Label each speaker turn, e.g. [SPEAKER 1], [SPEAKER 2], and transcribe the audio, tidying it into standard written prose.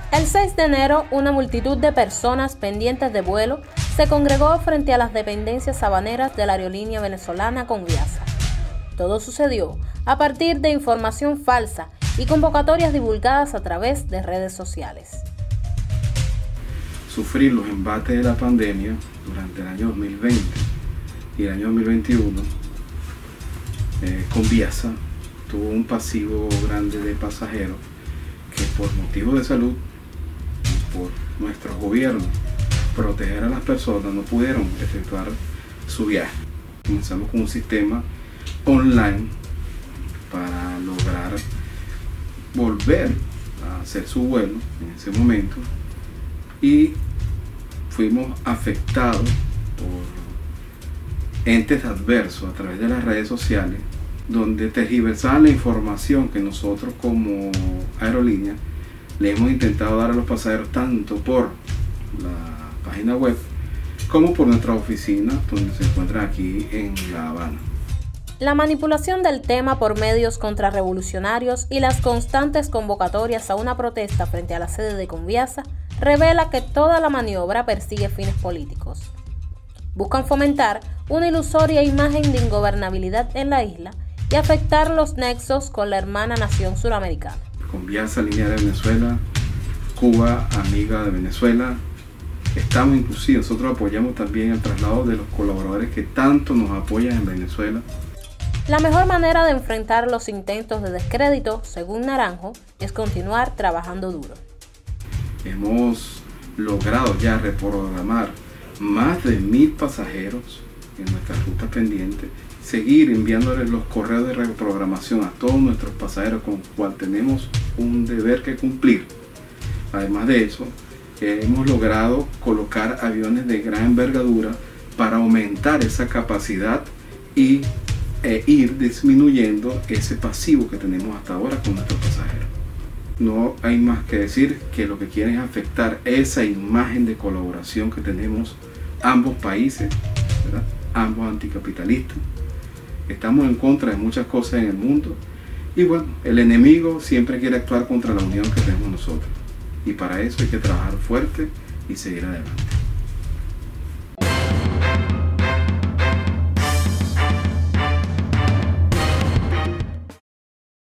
[SPEAKER 1] El 6 de enero, una multitud de personas pendientes de vuelo se congregó frente a las dependencias sabaneras de la aerolínea venezolana Conviasa. Todo sucedió a partir de información falsa y convocatorias divulgadas a través de redes sociales.
[SPEAKER 2] Sufrir los embates de la pandemia durante el año 2020 y el año 2021, Conviasa tuvo un pasivo grande de pasajeros que por motivos de salud y por nuestros gobiernos proteger a las personas no pudieron efectuar su viaje. Comenzamos con un sistema online para lograr volver a hacer su vuelo en ese momento, y fuimos afectados por entes adversos a través de las redes sociales, donde tergiversaban la información que nosotros como aerolínea le hemos intentado dar a los pasajeros, tanto por la página web como por nuestra oficina, donde se encuentra aquí en La Habana.
[SPEAKER 1] La manipulación del tema por medios contrarrevolucionarios y las constantes convocatorias a una protesta frente a la sede de Conviasa revela que toda la maniobra persigue fines políticos. Buscan fomentar una ilusoria imagen de ingobernabilidad en la isla y afectar los nexos con la hermana nación suramericana.
[SPEAKER 2] Conviasa, línea de Venezuela, Cuba, amiga de Venezuela. Estamos inclusive, nosotros apoyamos también el traslado de los colaboradores que tanto nos apoyan en Venezuela.
[SPEAKER 1] La mejor manera de enfrentar los intentos de descrédito, según Naranjo, es continuar trabajando duro.
[SPEAKER 2] Hemos logrado ya reprogramar más de 1000 pasajeros en nuestras rutas pendientes, seguir enviándoles los correos de reprogramación a todos nuestros pasajeros, con los cuales tenemos un deber que cumplir. Además de eso, hemos logrado colocar aviones de gran envergadura para aumentar esa capacidad y ir disminuyendo ese pasivo que tenemos hasta ahora con nuestros pasajeros. No hay más que decir que lo que quieren es afectar esa imagen de colaboración que tenemos ambos países, ¿verdad? Ambos anticapitalistas. Estamos en contra de muchas cosas en el mundo, y bueno, el enemigo siempre quiere actuar contra la unión que tenemos nosotros, y para eso hay que trabajar fuerte y seguir adelante.